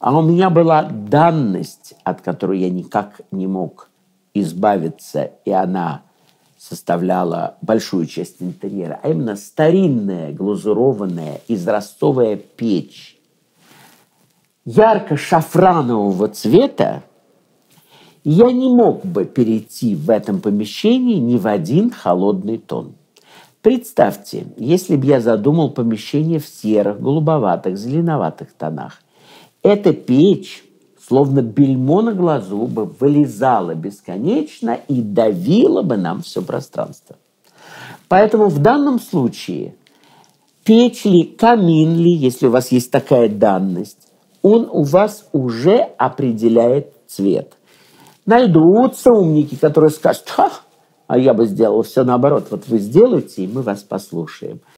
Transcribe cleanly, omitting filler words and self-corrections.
А у меня была данность, от которой я никак не мог избавиться, и она составляла большую часть интерьера, а именно старинная глазурованная израстовая печь ярко-шафранового цвета. Я не мог бы перейти в этом помещении ни в один холодный тон. Представьте, если бы я задумал помещение в серых, голубоватых, зеленоватых тонах, эта печь, словно бельмо на глазу, бы вылезала бесконечно и давила бы нам все пространство. Поэтому в данном случае печь ли, камин ли, если у вас есть такая данность, он у вас уже определяет цвет. Найдутся умники, которые скажут: а я бы сделал все наоборот. Вот вы сделайте, и мы вас послушаем.